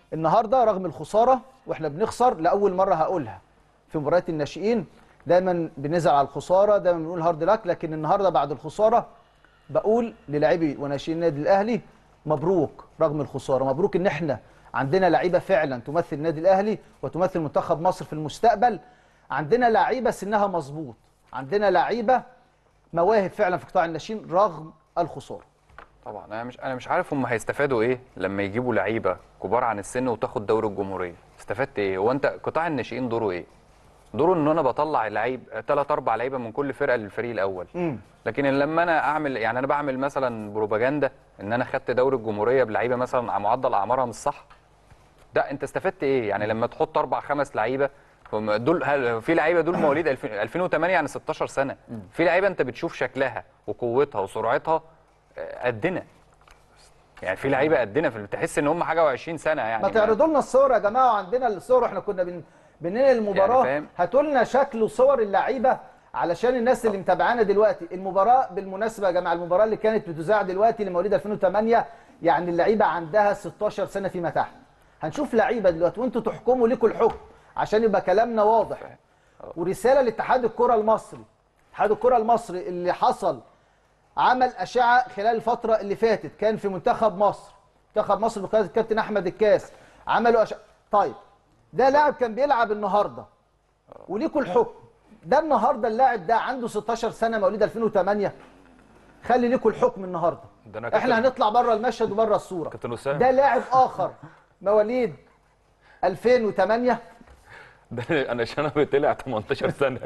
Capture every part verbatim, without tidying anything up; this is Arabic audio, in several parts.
النهارده رغم الخساره واحنا بنخسر لاول مره هقولها في مباريات الناشئين، دايما بنزعل على الخساره، دايما بنقول هارد لك، لكن النهارده بعد الخساره بقول للاعبي وناشئين النادي الاهلي مبروك رغم الخساره، مبروك ان احنا عندنا لعيبه فعلا تمثل النادي الاهلي وتمثل منتخب مصر في المستقبل، عندنا لعيبه سنها مظبوط، عندنا لعيبه مواهب فعلا في قطاع الناشئين رغم الخساره. طبعا انا مش انا مش عارف هم هيستفادوا ايه لما يجيبوا لعيبه كبار عن السن وتاخد دوري الجمهوريه. استفدت ايه؟ هو انت قطاع الناشئين دوره ايه؟ دوره ان انا بطلع لعيب ثلاث اربع لعيبه من كل فرقه للفريق الاول. مم. لكن لما انا اعمل يعني انا بعمل مثلا بروباجندا ان انا خدت دوري الجمهوريه بلعيبه مثلا معدل اعمارها مش صح. ده انت استفدت ايه؟ يعني لما تحط اربع خمس لعيبه دول، في لعيبه دول مواليد ألفين وثمانية يعني ستاشر سنه، في لعيبه انت بتشوف شكلها وقوتها وسرعتها قدنا. يعني في لعيبه قدنا، تحس ان هم حاجه وعشرين سنه. يعني ما تعرضوا لنا الصور يا جماعه، وعندنا الصور احنا كنا بن... بننقل المباراه، يعني هاتوا لنا شكل وصور اللعيبه علشان الناس اللي متابعانا دلوقتي. المباراه بالمناسبه يا جماعه، المباراه اللي كانت بتذاع دلوقتي لمواليد ألفين وثمانية، يعني اللعيبه عندها ستاشر سنه فيما تحت. هنشوف لعيبه دلوقتي وانتوا تحكموا لكم الحكم عشان يبقى كلامنا واضح. ورساله لاتحاد الكره المصري، اتحاد الكره المصري اللي حصل عمل اشعه خلال الفتره اللي فاتت، كان في منتخب مصر، منتخب مصر بقياده الكابتن احمد الكاس عملوا أشعة. طيب ده لاعب كان بيلعب النهارده وليكوا الحكم، ده النهارده اللاعب ده عنده ستاشر سنه مواليد ألفين وثمانية، خلي ليكوا الحكم النهارده. احنا هنطلع بره المشهد وبره الصوره. ده لاعب اخر مواليد ألفين وثمانية، ده انا شنبي طلع تمنتاشر سنه.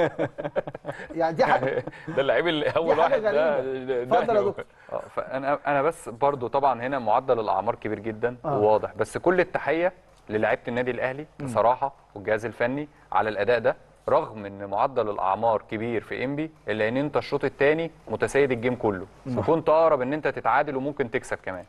يعني دي حاجه، ده اللعيب اللي اول واحد ده. اتفضل يا دكتور. فانا انا بس برضو طبعا هنا معدل الاعمار كبير جدا آه. وواضح، بس كل التحيه للاعيبه النادي الاهلي بصراحه والجهاز الفني على الاداء ده، رغم ان معدل الاعمار كبير في انبي، الا ان انت الشوط الثاني متسيد الجيم كله، وكنت اقرب ان انت تتعادل وممكن تكسب كمان.